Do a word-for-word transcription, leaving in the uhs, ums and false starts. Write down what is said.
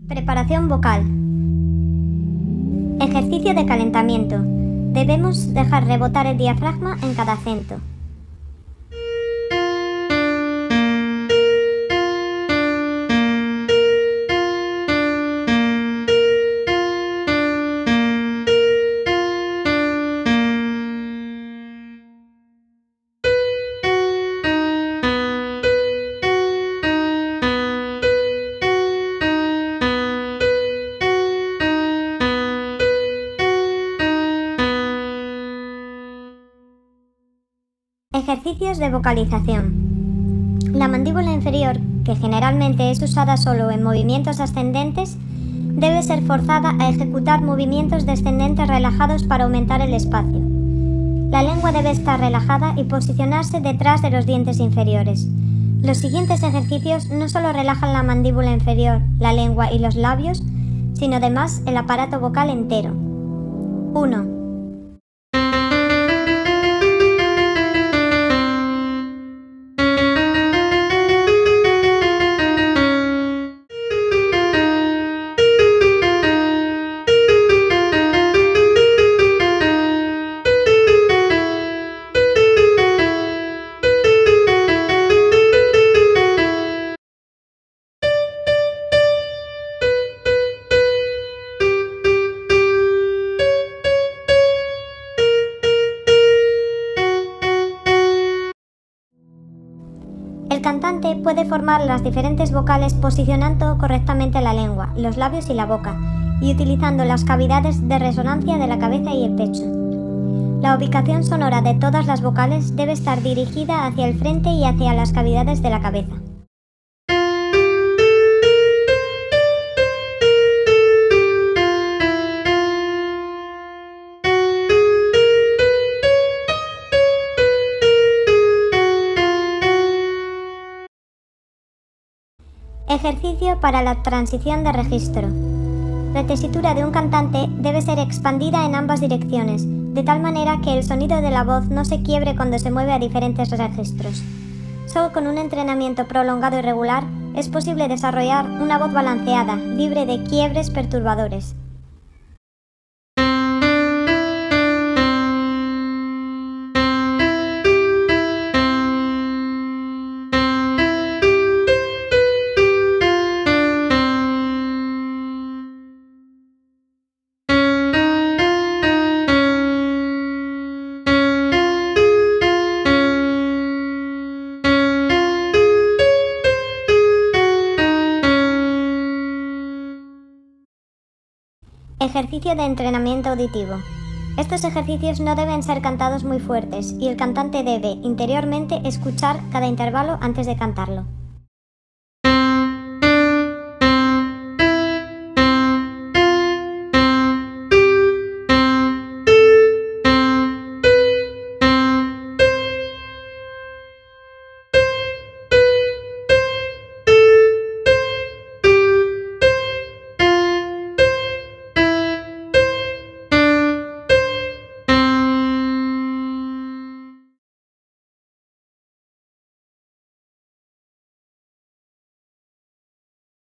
Preparación vocal. Ejercicio de calentamiento. Debemos dejar rebotar el diafragma en cada acento. Ejercicios de vocalización. La mandíbula inferior, que generalmente es usada solo en movimientos ascendentes, debe ser forzada a ejecutar movimientos descendentes relajados para aumentar el espacio. La lengua debe estar relajada y posicionarse detrás de los dientes inferiores. Los siguientes ejercicios no solo relajan la mandíbula inferior, la lengua y los labios, sino además el aparato vocal entero. uno. El cantante puede formar las diferentes vocales posicionando correctamente la lengua, los labios y la boca, y utilizando las cavidades de resonancia de la cabeza y el pecho. La ubicación sonora de todas las vocales debe estar dirigida hacia el frente y hacia las cavidades de la cabeza. Ejercicio para la transición de registro. La tesitura de un cantante debe ser expandida en ambas direcciones, de tal manera que el sonido de la voz no se quiebre cuando se mueve a diferentes registros. Solo con un entrenamiento prolongado y regular es posible desarrollar una voz balanceada, libre de quiebres perturbadores. Ejercicio de entrenamiento auditivo. Estos ejercicios no deben ser cantados muy fuertes y el cantante debe, interiormente, escuchar cada intervalo antes de cantarlo.